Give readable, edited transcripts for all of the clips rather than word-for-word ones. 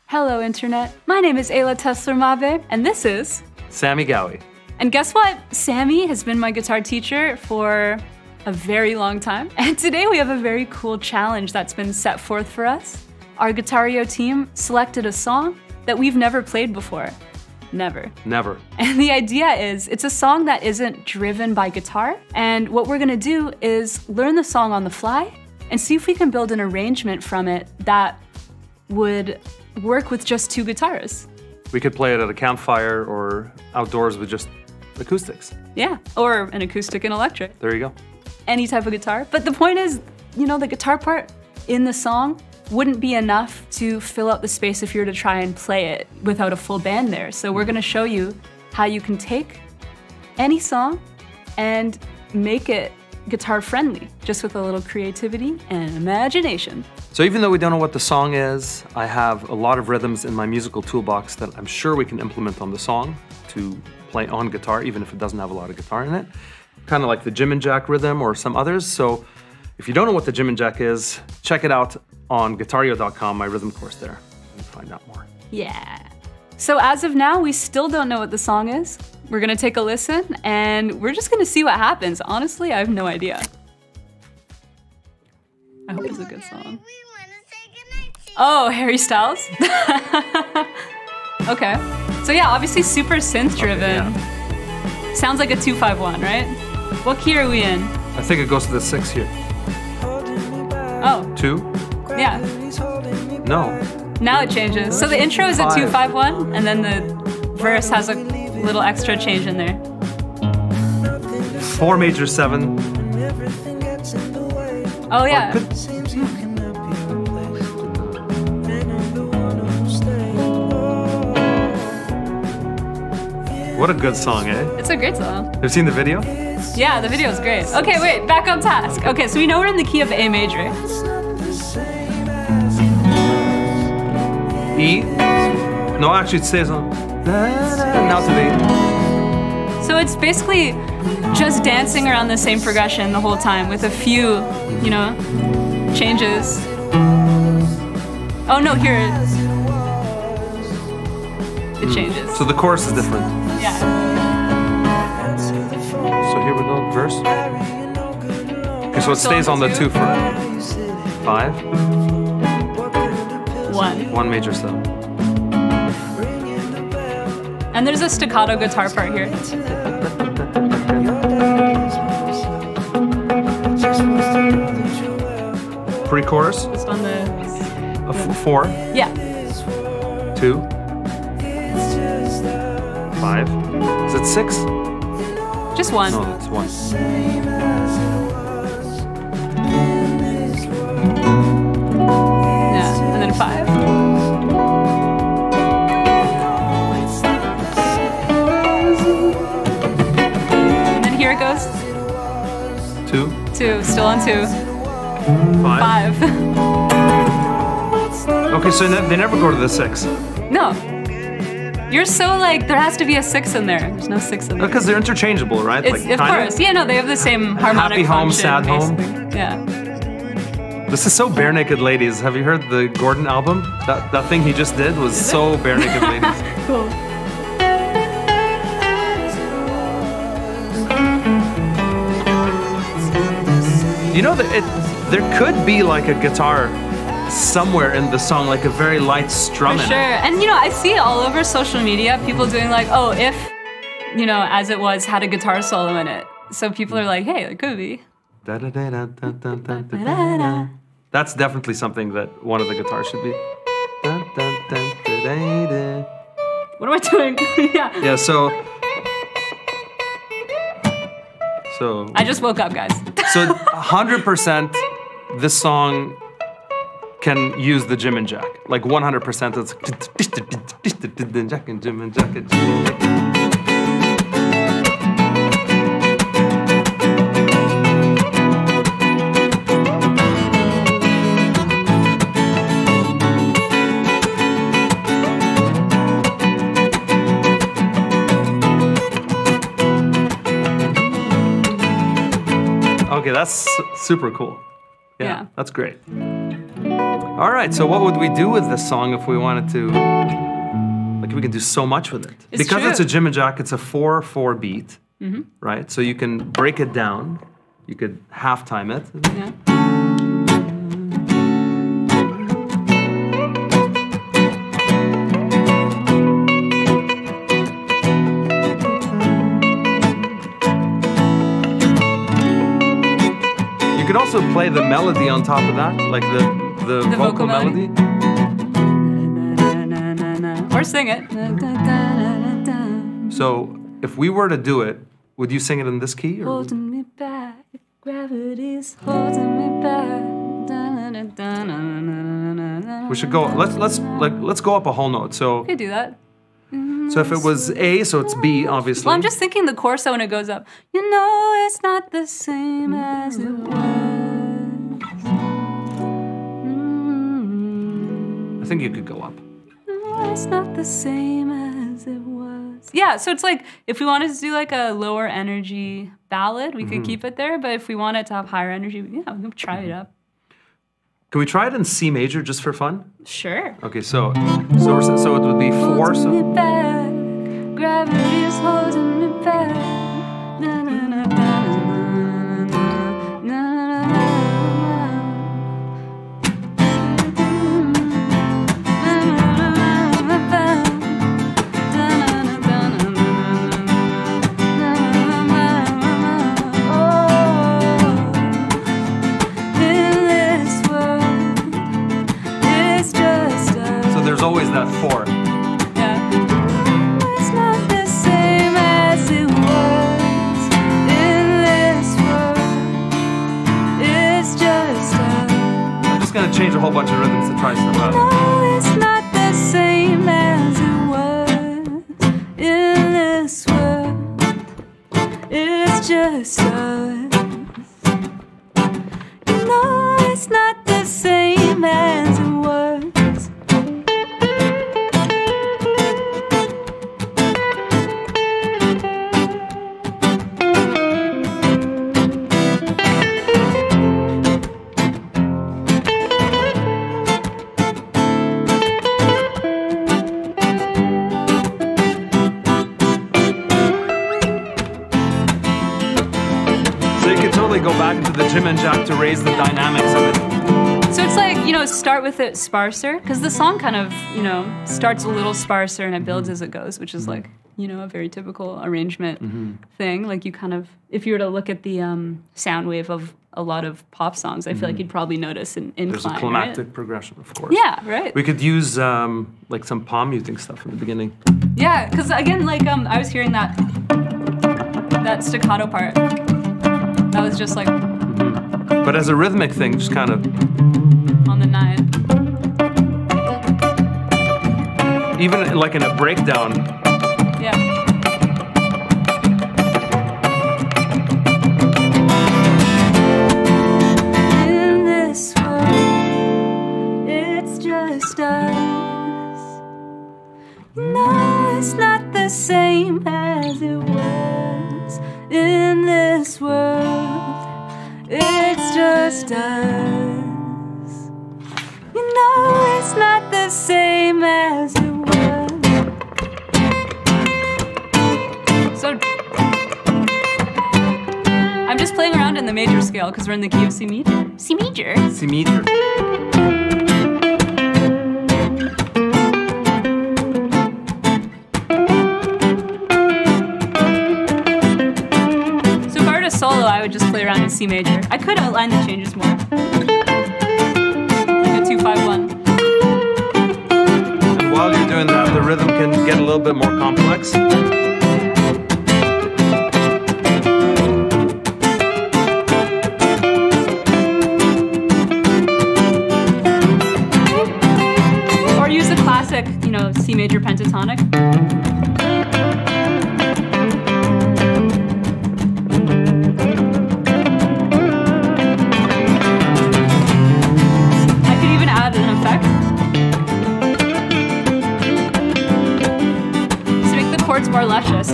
Hello, Internet. My name is Ayla Tesler-Mabe, and this is Sami Ghawi. And guess what? Sami has been my guitar teacher for a very long time. And today we have a very cool challenge that's been set forth for us. Our Guitareo team selected a song that we've never played before. Never. And the idea is, it's a song that isn't driven by guitar. And what we're gonna do is learn the song on the fly and see if we can build an arrangement from it that would work with just two guitars. We could play it at a campfire or outdoors with just acoustics. Yeah, or an acoustic and electric. There you go. Any type of guitar. But the point is, you know, the guitar part in the song wouldn't be enough to fill out the space if you were to try and play it without a full band there. So we're gonna show you how you can take any song and make it guitar friendly, just with a little creativity and imagination. So even though we don't know what the song is, I have a lot of rhythms in my musical toolbox that I'm sure we can implement on the song to play on guitar, even if it doesn't have a lot of guitar in it. Kind of like the Jim and Jack rhythm or some others. So if you don't know what the Jim and Jack is, check it out on Guitareo.com, my rhythm course there, and find out more. Yeah. So as of now, we still don't know what the song is. We're gonna take a listen and we're just gonna see what happens. Honestly, I have no idea. I hope it's a good song. Oh, Harry Styles? Okay. So yeah, obviously super synth driven. Okay, yeah. Sounds like a 2-5-1, right? What key are we in? I think it goes to the 6 here. Oh. 2? Yeah. No. Now it changes. So the intro is a 2-5-1, and then the verse has a little extra change in there. 4 major 7. Oh yeah. What a good song, eh? It's a great song. Have you seen the video? Yeah, the video is great. Okay, wait, back on task. Okay, so we know we're in the key of A major. E? No, actually it stays on. Now to B. So it's basically just dancing around the same progression the whole time with a few, you know, changes. Oh no, here it is. It changes. So the chorus is different. Yeah. So here we go, verse. Okay, so it stays on the 2 for 5. 1. 1 major 7. And there's a staccato guitar part here. Pre-chorus? Just on the... 4. Yeah. 2. 5. Is it 6? Just 1. No, that's 1. Yeah, and then 5. And then here it goes. 2. 2, still on 2. 5. 5. Okay, so they never go to the 6. No. You're so like, there has to be a 6 in there. There's no 6 in there. Because they're interchangeable, right? It's, of course. Yeah, no, they have the same harmonic Happy home, function, sad home. basically. Yeah. This is so Bare Naked Ladies. Have you heard the Gordon album? That thing he just did was so Bare Naked Ladies. Cool. You know, there could be like a guitar somewhere in the song, like a very light strum. For sure. And you know, I see it all over social media, people doing like, oh, if, you know, As It Was had a guitar solo in it. So people are like, hey, it could be. That's definitely something that one of the guitars should be. What am I doing? Yeah. Yeah, so I just woke up, guys. So 100% this song can use the Jim and Jack. Like 100% it's Jack and Jim and Jack and Jim and Jack. Okay, that's super cool. Yeah, that's great. All right, so what would we do with this song if we wanted to? Like, we can do so much with it. It's because true. it's a Jim-and-Jack, it's a 4/4 beat, right? So you can break it down. You could half time it. Yeah. You could also play the melody on top of that, like the vocal melody. Or sing it. So if we were to do it, would you sing it in this key? Or Holding me back, gravity's holding me back. we should go. Let's go up a whole note. So We could do that. so if it was A, so it's B, obviously. Well, I'm just thinking the chorus when it goes up. You know it's not the same as it was. I think you could go up. No, it's not the same as it was. Yeah, so it's like if we wanted to do like a lower energy ballad, we could keep it there. But if we wanted to have higher energy, yeah, we could try it up. Can we try it in C major just for fun? Sure. Okay, so it would be 4. Holding So me back, gravity is holding me back. Na, na, na, na, na, na, na, there's always that 4. Yeah. It's not the same as it was in this world. It's just I'm just gonna change a whole bunch of rhythms to try stuff out. No, it's not the same as it was in this world. It's just us. No, it's not the same as it was. Go back into the Jim-and-Jack to raise the dynamics of it. So it's like, you know, start with it sparser, because the song kind of, you know, starts a little sparser and it builds as it goes, which is like, you know, a very typical arrangement thing. Like you kind of, if you were to look at the sound wave of a lot of pop songs, I feel like you'd probably notice an incline. There's a climactic right? progression, of course. Yeah, right. We could use like some palm muting stuff in the beginning. Yeah, because again, like I was hearing that staccato part. That was just like... But as a rhythmic thing, just kind of... On the 9. Even like in a breakdown. Yeah. In this world, it's just us. No, it's not the same as it was. In this world, it's just us. You know it's not the same as it was. So I'm just playing around in the major scale because we're in the key of C major. C major. C major. Solo, I would just play around in C major. I could outline the changes more. Like a 2-5-1. And while you're doing that, the rhythm can get a little bit more complex. Or use a classic, you know, C major pentatonic. More luscious.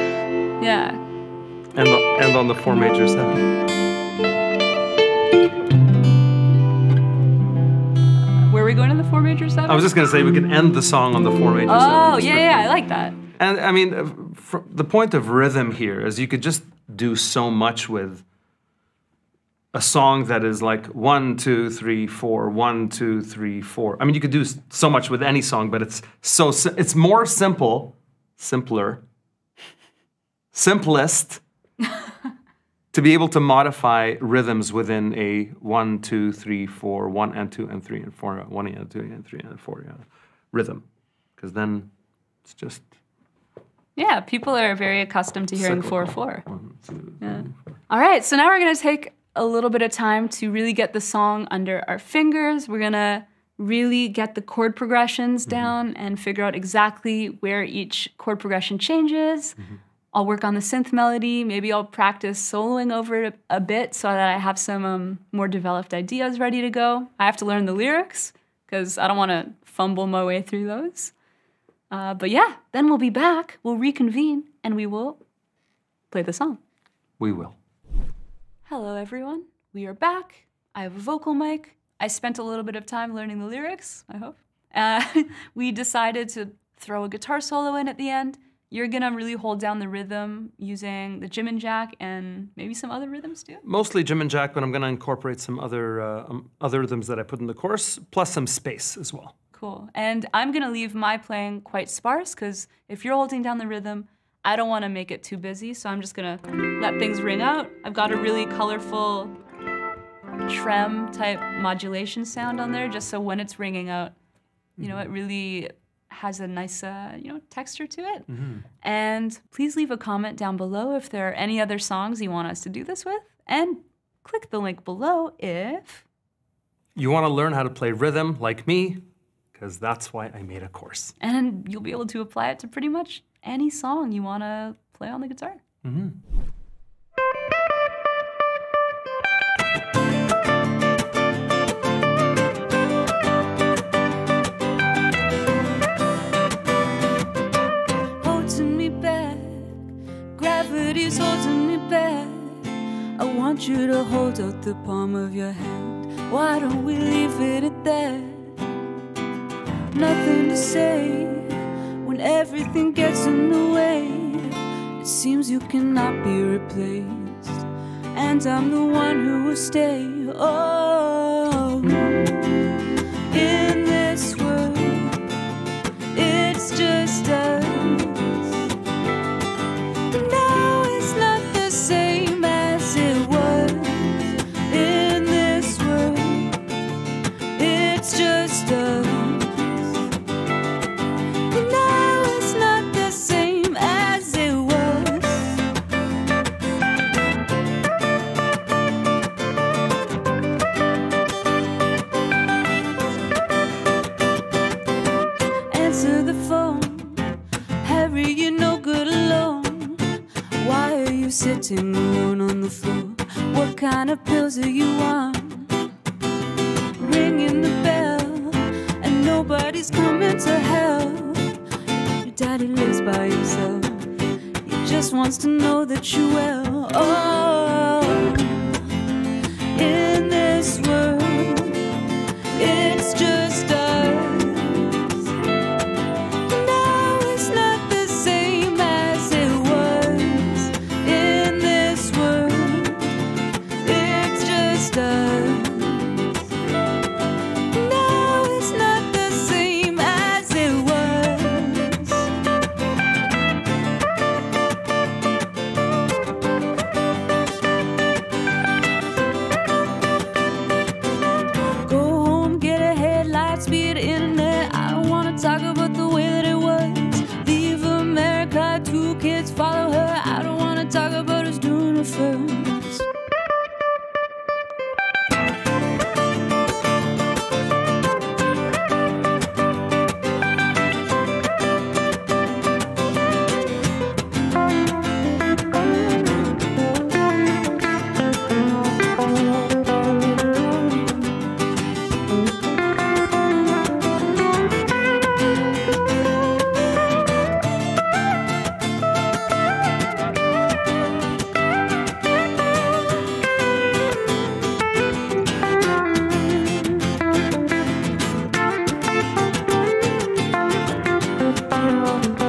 Yeah. And on the 4 major 7. we going to the 4 major 7? I was just gonna say we could end the song on the 4 major 7. Oh, yeah, I like that. And I mean, the point of rhythm here is you could just do so much with a song that is like 1, 2, 3, 4, 1, 2, 3, 4. I mean, you could do so much with any song, but it's more simpler, simplest to be able to modify rhythms within a 1, 2, 3, 4, 1 and 2 and 3 and 4, 1 and 2 and 3 and 4 rhythm, because then it's just. Yeah, people are very accustomed to hearing 4/4. 1, 2, 3, 4. All right, so now we're gonna take a little bit of time to really get the song under our fingers. We're gonna really get the chord progressions down and figure out exactly where each chord progression changes. I'll work on the synth melody. Maybe I'll practice soloing over it a bit so that I have some more developed ideas ready to go. I have to learn the lyrics because I don't want to fumble my way through those. But yeah, then we'll be back, we'll reconvene, and we will play the song. We will. Hello, everyone. We are back. I have a vocal mic. I spent a little bit of time learning the lyrics, I hope. We decided to throw a guitar solo in at the end. You're gonna really hold down the rhythm using the Jim and Jack and maybe some other rhythms too? Mostly Jim and Jack, but I'm gonna incorporate some other rhythms that I put in the chorus, plus some space as well. Cool. And I'm gonna leave my playing quite sparse, because if you're holding down the rhythm, I don't wanna make it too busy, so I'm just gonna let things ring out. I've got a really colorful trem type modulation sound on there, just so when it's ringing out, you know, it really has a nice, texture to it. And please leave a comment down below if there are any other songs you want us to do this with, and click the link below if you want to learn how to play rhythm like me, because that's why I made a course. And you'll be able to apply it to pretty much any song you want to play on the guitar. Gravity's holding me back. I want you to hold out the palm of your hand. Why don't we leave it at that? Nothing to say when everything gets in the way. It seems you cannot be replaced, and I'm the one who will stay. Oh, in this world, it's just us. Sitting alone on the floor. What kind of pills do you want? Ringing the bell, and nobody's coming to help. Your daddy lives by himself. He just wants to know that you're well. Oh, in this world, it's just us. Now it's not the same as it was. In this world, it's just us. Now it's not the same as it was. Thank you.